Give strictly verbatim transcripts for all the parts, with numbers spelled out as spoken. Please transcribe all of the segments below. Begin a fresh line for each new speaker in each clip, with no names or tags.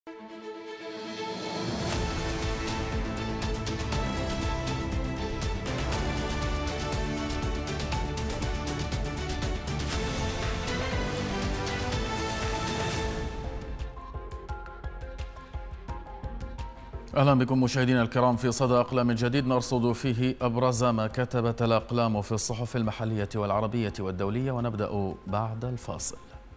أهلا بكم مشاهدينا الكرام في صدى أقلام جديد نرصد فيه أبرز ما كتبت الأقلام في الصحف المحلية والعربية والدولية، ونبدأ بعد الفاصل.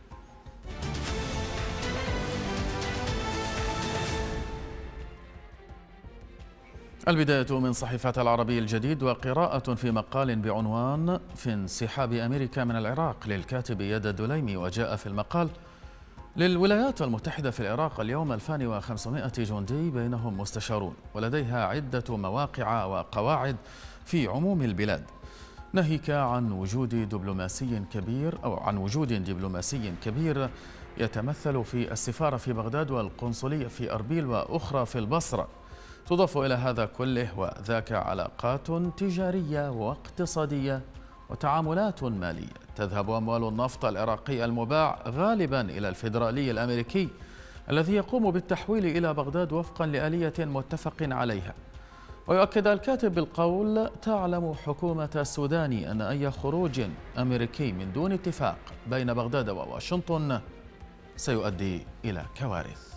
البداية من صحيفة العربي الجديد، وقراءة في مقال بعنوان في انسحاب أمريكا من العراق للكاتب يد الدليمي. وجاء في المقال: للولايات المتحدة في العراق اليوم ألفان وخمسمائة جندي بينهم مستشارون، ولديها عدة مواقع وقواعد في عموم البلاد، ناهيك عن وجود دبلوماسي كبير أو عن وجود دبلوماسي كبير يتمثل في السفارة في بغداد والقنصلية في أربيل وأخرى في البصرة. تضاف إلى هذا كله وذاك علاقات تجارية واقتصادية وتعاملات مالية. تذهب أموال النفط العراقي المباع غالبا إلى الفيدرالي الأمريكي الذي يقوم بالتحويل إلى بغداد وفقا لآلية متفق عليها. ويؤكد الكاتب بالقول: تعلم حكومة السودان أن أي خروج أمريكي من دون اتفاق بين بغداد وواشنطن سيؤدي إلى كوارث.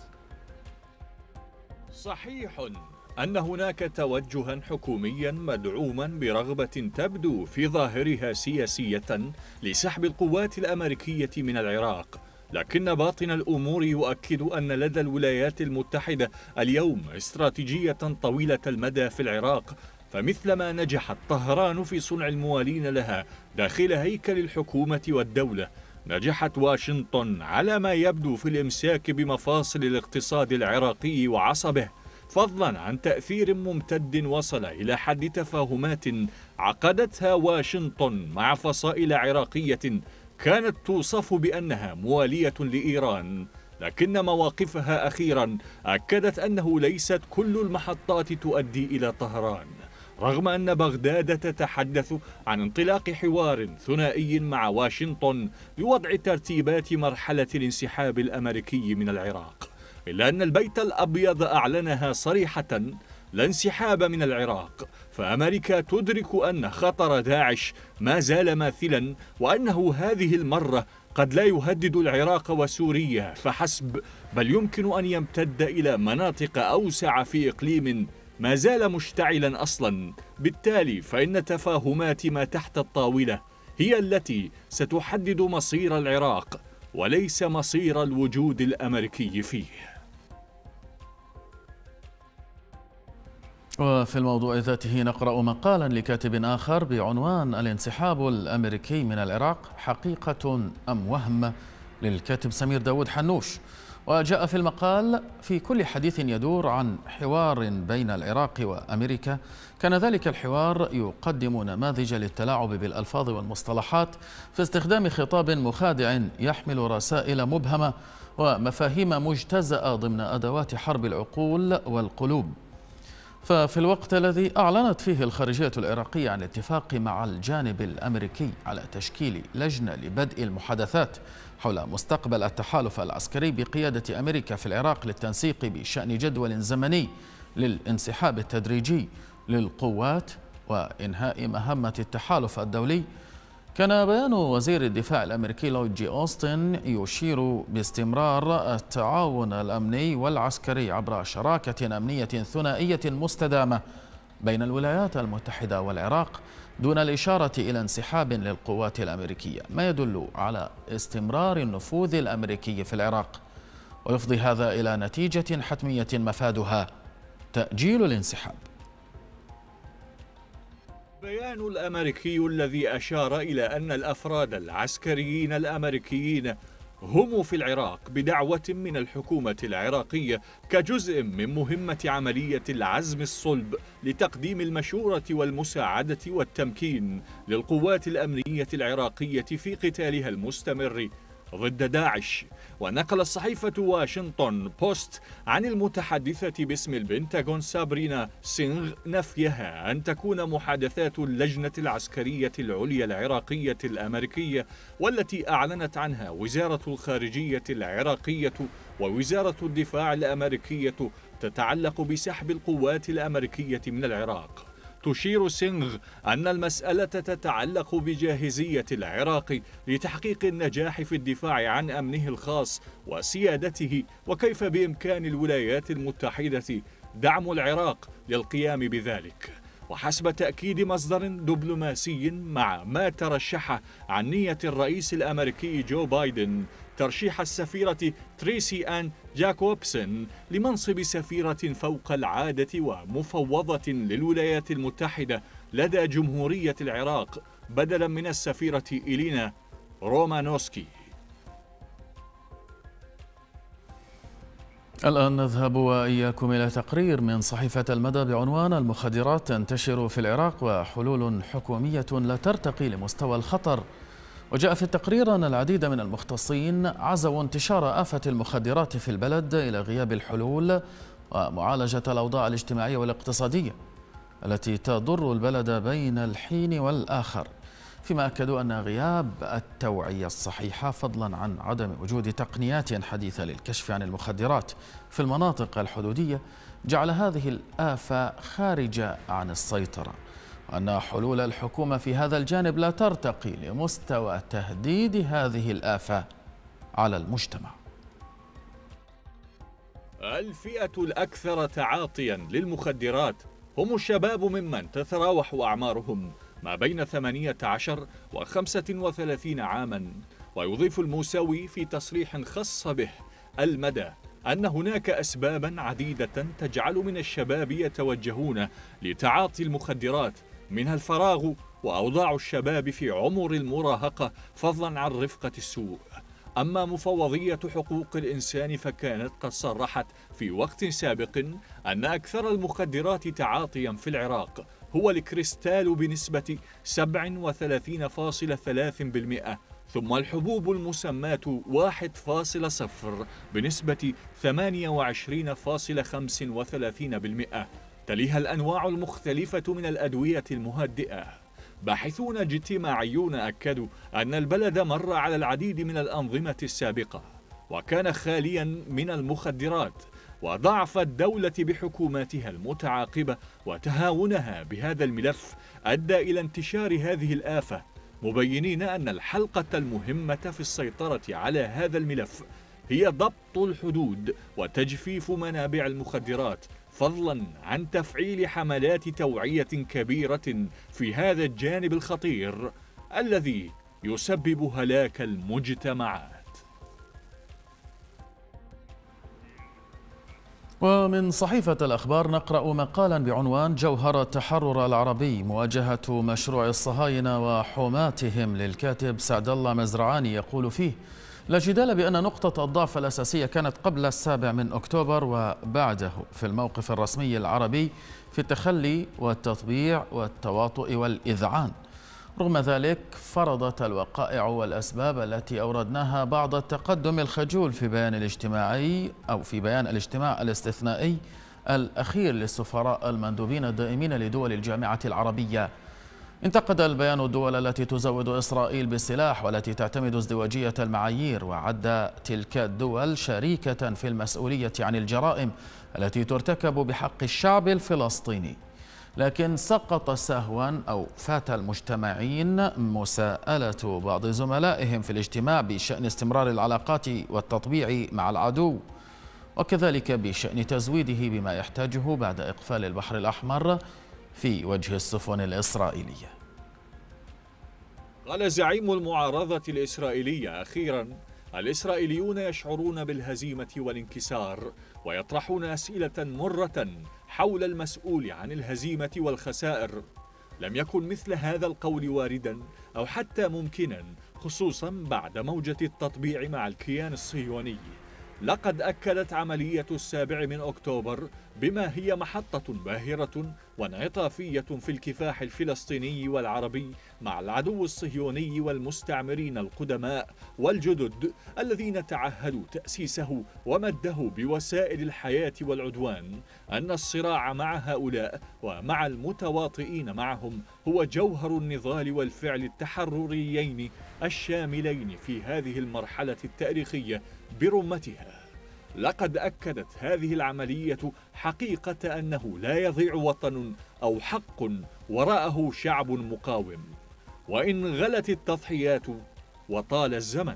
صحيح أن هناك توجها حكوميا مدعوما برغبة تبدو في ظاهرها سياسية لسحب القوات الأمريكية من العراق، لكن باطن الأمور يؤكد أن لدى الولايات المتحدة اليوم استراتيجية طويلة المدى في العراق، فمثلما نجحت طهران في صنع الموالين لها داخل هيكل الحكومة والدولة، نجحت واشنطن على ما يبدو في الإمساك بمفاصل الاقتصاد العراقي وعصبه، فضلا عن تأثير ممتد وصل إلى حد تفاهمات عقدتها واشنطن مع فصائل عراقية كانت توصف بأنها موالية لإيران، لكن مواقفها أخيرا أكدت أنه ليست كل المحطات تؤدي إلى طهران، رغم أن بغداد تتحدث عن انطلاق حوار ثنائي مع واشنطن لوضع ترتيبات مرحلة الانسحاب الأمريكي من العراق، إلا أن البيت الأبيض أعلنها صريحة: لا انسحاب من العراق، فأمريكا تدرك أن خطر داعش ما زال ماثلا، وأنه هذه المرة قد لا يهدد العراق وسوريا فحسب، بل يمكن أن يمتد إلى مناطق أوسع في إقليم ما زال مشتعلا أصلا. بالتالي فإن تفاهمات ما تحت الطاولة هي التي ستحدد مصير العراق وليس مصير الوجود الأمريكي فيه.
وفي الموضوع ذاته نقرأ مقالا لكاتب آخر بعنوان الانسحاب الأمريكي من العراق حقيقة أم وهم، للكاتب سمير داود حنوش. وجاء في المقال: في كل حديث يدور عن حوار بين العراق وأمريكا، كان ذلك الحوار يقدم نماذج للتلاعب بالألفاظ والمصطلحات في استخدام خطاب مخادع يحمل رسائل مبهمة ومفاهيم مجتزأة ضمن أدوات حرب العقول والقلوب. ففي الوقت الذي أعلنت فيه الخارجية العراقية عن الاتفاق مع الجانب الأمريكي على تشكيل لجنة لبدء المحادثات حول مستقبل التحالف العسكري بقيادة أمريكا في العراق للتنسيق بشأن جدول زمني للانسحاب التدريجي للقوات وإنهاء مهمة التحالف الدولي، كان بيان وزير الدفاع الأمريكي لويد جي أوستن يشير باستمرار التعاون الأمني والعسكري عبر شراكة أمنية ثنائية مستدامة بين الولايات المتحدة والعراق، دون الإشارة إلى انسحاب للقوات الأمريكية، ما يدل على استمرار النفوذ الأمريكي في العراق. ويفضي هذا إلى نتيجة حتمية مفادها تأجيل الانسحاب.
البيان الأمريكي الذي أشار إلى أن الأفراد العسكريين الأمريكيين هم في العراق بدعوة من الحكومة العراقية كجزء من مهمة عملية العزم الصلب لتقديم المشورة والمساعدة والتمكين للقوات الأمنية العراقية في قتالها المستمر ضد داعش. ونقل الصحيفة واشنطن بوست عن المتحدثة باسم البنتاغون سابرينا سينغ نفيها أن تكون محادثات اللجنة العسكرية العليا العراقية الأمريكية والتي أعلنت عنها وزارة الخارجية العراقية ووزارة الدفاع الأمريكية تتعلق بسحب القوات الأمريكية من العراق. تشير سينغ أن المسألة تتعلق بجاهزية العراق لتحقيق النجاح في الدفاع عن أمنه الخاص وسيادته، وكيف بإمكان الولايات المتحدة دعم العراق للقيام بذلك. وحسب تأكيد مصدر دبلوماسي مع ما ترشح عن نية الرئيس الأمريكي جو بايدن ترشيح السفيرة تريسي آن جاكوبسن لمنصب سفيرة فوق العادة ومفوضة للولايات المتحدة لدى جمهورية العراق بدلا من السفيرة إلينا رومانوسكي.
الآن نذهب وإياكم إلى تقرير من صحيفة المدى بعنوان المخدرات تنتشر في العراق وحلول حكومية لا ترتقي لمستوى الخطر. وجاء في التقرير أن العديد من المختصين عزوا انتشار آفة المخدرات في البلد إلى غياب الحلول ومعالجة الأوضاع الاجتماعية والاقتصادية التي تضر البلد بين الحين والآخر، فيما أكدوا أن غياب التوعية الصحيحة فضلا عن عدم وجود تقنيات حديثة للكشف عن المخدرات في المناطق الحدودية جعل هذه الآفة خارجة عن السيطرة، وأن حلول الحكومة في هذا الجانب لا ترتقي لمستوى تهديد هذه الآفة على المجتمع.
الفئة الأكثر تعاطيا للمخدرات هم الشباب ممن تتراوح أعمارهم ما بين ثمانية عشر وخمسة وثلاثين عاما. ويضيف الموسوي في تصريح خص به المدى أن هناك أسبابا عديدة تجعل من الشباب يتوجهون لتعاطي المخدرات، منها الفراغ وأوضاع الشباب في عمر المراهقة فضلا عن رفقة السوء. أما مفوضية حقوق الإنسان فكانت قد صرحت في وقت سابق أن أكثر المخدرات تعاطيا في العراق هو الكريستال بنسبة سبعة وثلاثين فاصلة ثلاثة بالمئة، ثم الحبوب المسماة واحد فاصلة صفر بنسبة ثمانية وعشرين فاصلة خمسة وثلاثين بالمئة، تليها الأنواع المختلفة من الأدوية المهدئة. باحثون اجتماعيون أكدوا أن البلد مر على العديد من الأنظمة السابقة وكان خاليا من المخدرات، وضعف الدولة بحكوماتها المتعاقبة وتهاونها بهذا الملف أدى إلى انتشار هذه الآفة، مبينين أن الحلقة المهمة في السيطرة على هذا الملف هي ضبط الحدود وتجفيف منابع المخدرات، فضلا عن تفعيل حملات توعية كبيرة في هذا الجانب الخطير الذي يسبب هلاك المجتمعات.
ومن صحيفة الأخبار نقرأ مقالا بعنوان جوهر التحرر العربي مواجهة مشروع الصهاينة وحماتهم للكاتب سعد الله مزرعاني، يقول فيه: لا جدال بأن نقطة الضعف الأساسية كانت قبل السابع من أكتوبر وبعده في الموقف الرسمي العربي في التخلي والتطبيع والتواطؤ والإذعان. رغم ذلك فرضت الوقائع والأسباب التي أوردناها بعض التقدم الخجول في بيان الاجتماعي أو في بيان الاجتماع الاستثنائي الأخير للسفراء المندوبين الدائمين لدول الجامعة العربية. انتقد البيان الدول التي تزود إسرائيل بالسلاح والتي تعتمد ازدواجية المعايير، وعد تلك الدول شريكة في المسؤولية عن الجرائم التي ترتكب بحق الشعب الفلسطيني. لكن سقط سهوا أو فات المجتمعين مساءلة بعض زملائهم في الاجتماع بشأن استمرار العلاقات والتطبيع مع العدو، وكذلك بشأن تزويده بما يحتاجه بعد إقفال البحر الأحمر في وجه السفن الإسرائيلية.
قال زعيم المعارضة الإسرائيلية أخيرا: الإسرائيليون يشعرون بالهزيمة والانكسار ويطرحون أسئلة مرة حول المسؤول عن الهزيمة والخسائر. لم يكن مثل هذا القول واردا أو حتى ممكنا، خصوصا بعد موجة التطبيع مع الكيان الصهيوني. لقد أكدت عملية السابع من أكتوبر بما هي محطة باهرة وانعطافية في الكفاح الفلسطيني والعربي مع العدو الصهيوني والمستعمرين القدماء والجدد الذين تعهدوا تأسيسه ومده بوسائل الحياة والعدوان، أن الصراع مع هؤلاء ومع المتواطئين معهم هو جوهر النضال والفعل التحرريين الشاملين في هذه المرحلة التاريخية برمتها. لقد أكدت هذه العملية حقيقة أنه لا يضيع وطن أو حق وراءه شعب مقاوم، وإن غلت التضحيات وطال الزمن.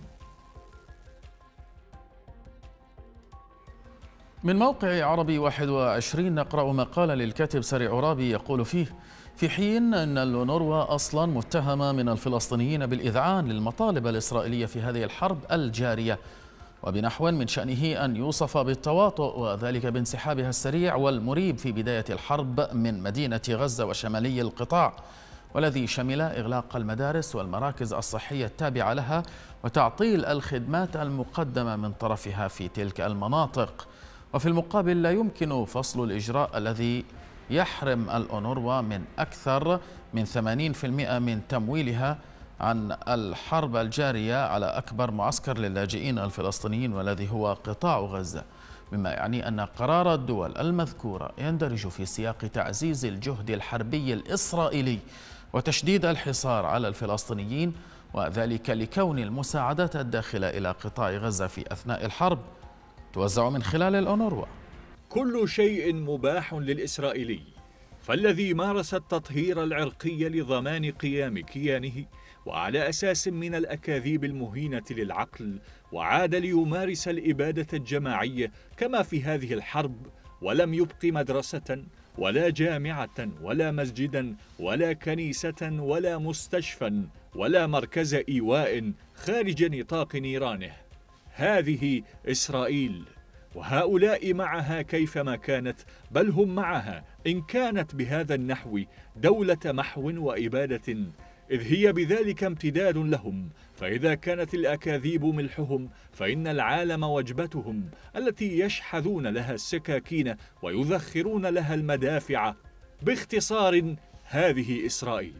من موقع عربي واحد وعشرين نقرأ مقالا للكاتب سري عرابي يقول فيه: في حين أن الأونروا أصلا متهمة من الفلسطينيين بالإذعان للمطالب الإسرائيلية في هذه الحرب الجارية، وبنحو من شأنه أن يوصف بالتواطؤ، وذلك بانسحابها السريع والمريب في بداية الحرب من مدينة غزة وشمالي القطاع، والذي شمل إغلاق المدارس والمراكز الصحية التابعة لها وتعطيل الخدمات المقدمة من طرفها في تلك المناطق. وفي المقابل لا يمكن فصل الإجراء الذي يحرم الأونروا من أكثر من ثمانين بالمئة من تمويلها عن الحرب الجارية على أكبر معسكر للاجئين الفلسطينيين والذي هو قطاع غزة، مما يعني أن قرار الدول المذكورة يندرج في سياق تعزيز الجهد الحربي الإسرائيلي وتشديد الحصار على الفلسطينيين، وذلك لكون المساعدات الداخلة إلى قطاع غزة في أثناء الحرب توزع من خلال الأونروا.
كل شيء مباح للإسرائيلي، فالذي مارس التطهير العرقي لضمان قيام كيانه وعلى أساس من الأكاذيب المهينة للعقل وعاد ليمارس الإبادة الجماعية كما في هذه الحرب، ولم يبق مدرسة ولا جامعة ولا مسجدا ولا كنيسة ولا مستشفى ولا مركز إيواء خارج نطاق نيرانه. هذه إسرائيل، وهؤلاء معها كيفما كانت، بل هم معها إن كانت بهذا النحو دولة محو وإبادة، إذ هي بذلك امتداد لهم. فإذا كانت الأكاذيب ملحهم فإن العالم وجبتهم التي يشحذون لها السكاكين ويذخرون لها المدافع. باختصار هذه إسرائيل.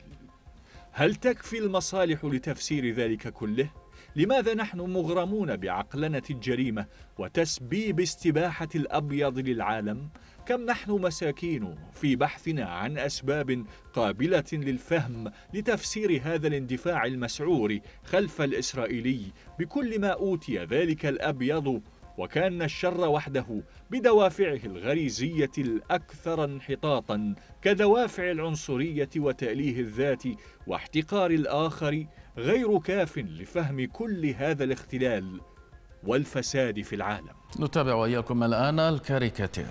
هل تكفي المصالح لتفسير ذلك كله؟ لماذا نحن مغرمون بعقلنة الجريمة وتسبيب استباحة الأبيض للعالم؟ كم نحن مساكين في بحثنا عن أسباب قابلة للفهم لتفسير هذا الاندفاع المسعور خلف الإسرائيلي بكل ما أوتي ذلك الأبيض، وكان الشر وحده بدوافعه الغريزية الأكثر انحطاطا كدوافع العنصرية وتأليه الذات واحتقار الآخر غير كاف لفهم كل هذا الاختلال والفساد في العالم.
نتابع وإياكم الآن الكاريكاتير.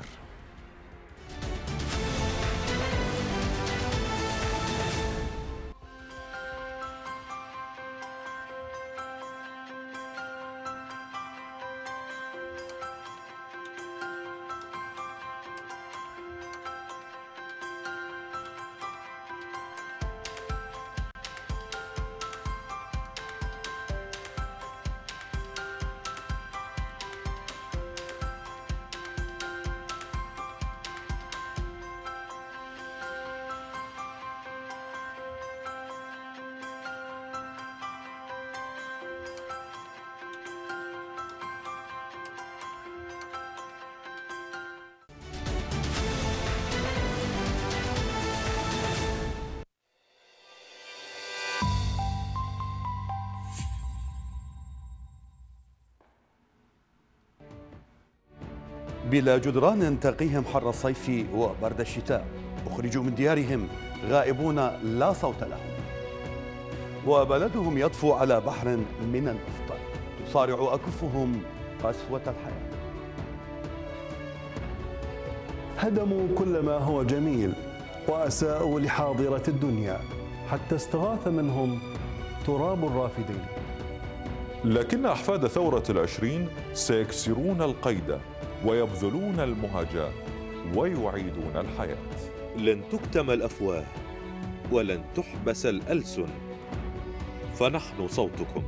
بلا جدران تقيهم حر الصيف وبرد الشتاء، أخرجوا من ديارهم غائبون لا صوت لهم، وبلدهم يطفو على بحر من النفط، تصارع أكفهم قسوة الحياة.
هدموا كل ما هو جميل وأساءوا لحاضرة الدنيا حتى استغاث منهم تراب الرافدين.
لكن أحفاد ثورة العشرين سيكسرون القيد ويبذلون المهاجة ويعيدون الحياة.
لن تكتم الأفواه ولن تحبس الألسن، فنحن صوتكم.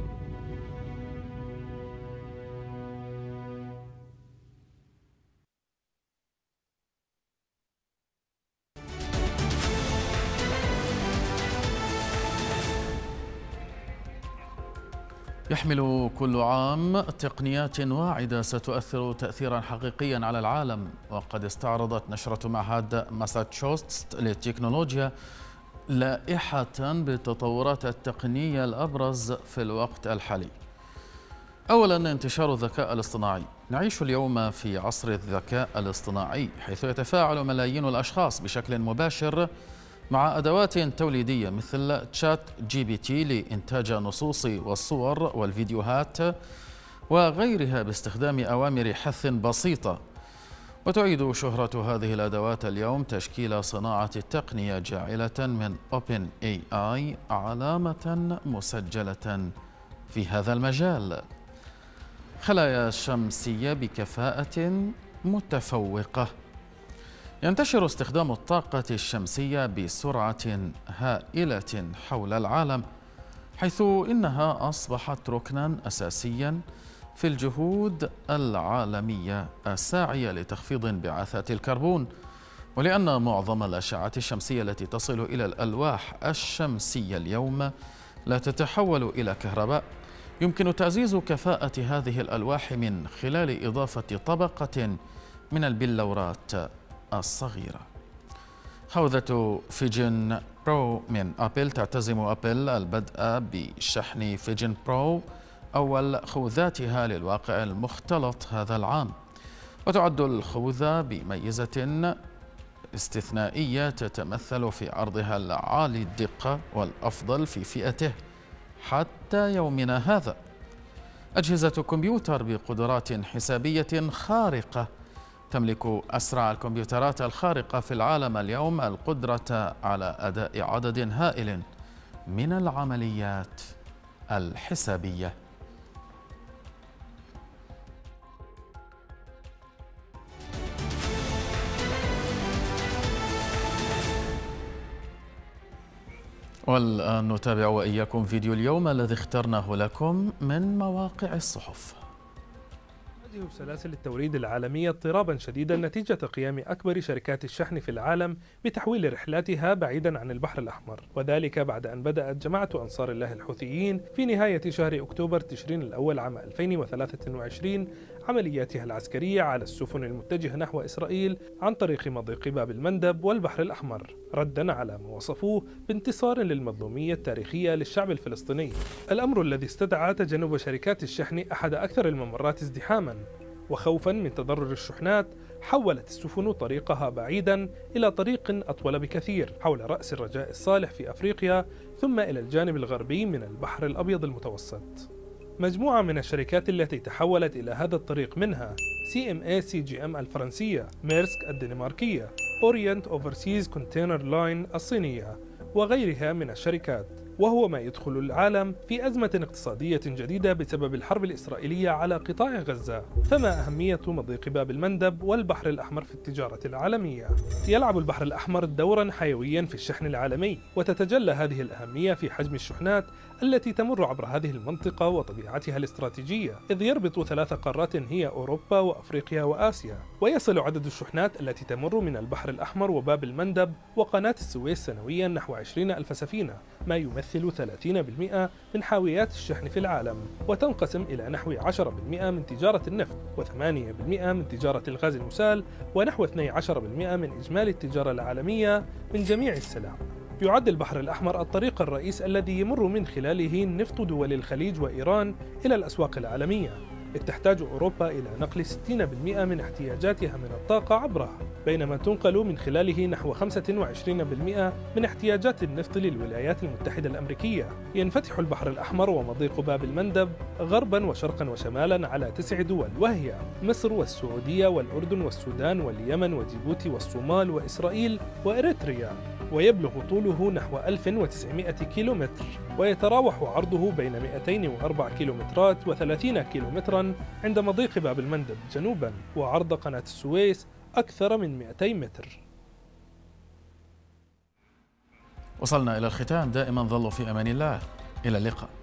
يحمل كل عام تقنيات واعدة ستؤثر تأثيرا حقيقيا على العالم، وقد استعرضت نشرة معهد ماساتشوستس للتكنولوجيا لائحة بالتطورات التقنية الأبرز في الوقت الحالي. أولا، انتشار الذكاء الاصطناعي. نعيش اليوم في عصر الذكاء الاصطناعي، حيث يتفاعل ملايين الأشخاص بشكل مباشر مع أدوات توليدية مثل تشات جي بي تي لإنتاج النصوص والصور والفيديوهات وغيرها باستخدام أوامر حث بسيطة. وتعيد شهرة هذه الأدوات اليوم تشكيل صناعة التقنية، جاعلة من أوبن إي آي علامة مسجلة في هذا المجال. خلايا شمسية بكفاءة متفوقة. ينتشر استخدام الطاقة الشمسية بسرعة هائلة حول العالم، حيث إنها أصبحت ركناً أساسياً في الجهود العالمية الساعية لتخفيض انبعاثات الكربون. ولأن معظم الأشعة الشمسية التي تصل إلى الألواح الشمسية اليوم لا تتحول إلى كهرباء، يمكن تعزيز كفاءة هذه الألواح من خلال إضافة طبقة من البلورات الصغيرة. خوذة فيجن برو من أبل. تعتزم أبل البدء بشحن فيجن برو أول خوذاتها للواقع المختلط هذا العام، وتعد الخوذة بميزة استثنائية تتمثل في عرضها العالي الدقة والأفضل في فئته حتى يومنا هذا. أجهزة كمبيوتر بقدرات حسابية خارقة تملك أسرع الكمبيوترات الخارقة في العالم اليوم القدرة على أداء عدد هائل من العمليات الحسابية. والآن نتابع وإياكم فيديو اليوم الذي اخترناه لكم من مواقع الصحف.
تواجه سلاسل التوريد العالمية اضطرابا شديدا نتيجة قيام أكبر شركات الشحن في العالم بتحويل رحلاتها بعيدا عن البحر الأحمر، وذلك بعد أن بدأت جماعة أنصار الله الحوثيين في نهاية شهر أكتوبر تشرين الأول عام ألفين وثلاثة وعشرين عملياتها العسكرية على السفن المتجهة نحو إسرائيل عن طريق مضيق باب المندب والبحر الأحمر، ردا على ما وصفوه بانتصار للمظلومية التاريخية للشعب الفلسطيني. الأمر الذي استدعى تجنب شركات الشحن أحد أكثر الممرات ازدحاما، وخوفا من تضرر الشحنات حولت السفن طريقها بعيدا إلى طريق أطول بكثير حول رأس الرجاء الصالح في أفريقيا، ثم إلى الجانب الغربي من البحر الأبيض المتوسط. مجموعة من الشركات التي تحولت إلى هذا الطريق منها سي إم إيه سي جي إم الفرنسية، ميرسك الدنماركية، أورينت أوفرسيز كونتينر لاين الصينية، وغيرها من الشركات، وهو ما يدخل العالم في أزمة اقتصادية جديدة بسبب الحرب الإسرائيلية على قطاع غزة. فما أهمية مضيق باب المندب والبحر الأحمر في التجارة العالمية؟ يلعب البحر الأحمر دورا حيويا في الشحن العالمي، وتتجلى هذه الأهمية في حجم الشحنات التي تمر عبر هذه المنطقة وطبيعتها الاستراتيجية، إذ يربط ثلاث قارات هي أوروبا وأفريقيا وآسيا، ويصل عدد الشحنات التي تمر من البحر الأحمر وباب المندب وقناة السويس سنويا نحو عشرين ألف سفينة، ما يمثل ثلاثين بالمئة من حاويات الشحن في العالم، وتنقسم إلى نحو عشرة بالمئة من تجارة النفط، وثمانية بالمئة من تجارة الغاز المسال، ونحو اثني عشر بالمئة من إجمالي التجارة العالمية من جميع السلع. يعد البحر الأحمر الطريق الرئيس الذي يمر من خلاله نفط دول الخليج وإيران إلى الأسواق العالمية، إذ تحتاج أوروبا إلى نقل ستين بالمئة من احتياجاتها من الطاقة عبره، بينما تنقل من خلاله نحو خمسة وعشرين بالمئة من احتياجات النفط للولايات المتحدة الأمريكية. ينفتح البحر الأحمر ومضيق باب المندب غربا وشرقا وشمالا على تسع دول، وهي مصر والسعودية والأردن والسودان واليمن وجيبوتي والصومال وإسرائيل وإريتريا، ويبلغ طوله نحو ألف وتسعمئة كيلومتر، ويتراوح عرضه بين مئتين وأربعة كيلومترات وثلاثين كيلومترا عند مضيق باب المندب جنوبا، وعرض قناة السويس أكثر من مئتي متر.
وصلنا إلى الختام. دائما ظلوا في أمان الله. إلى اللقاء.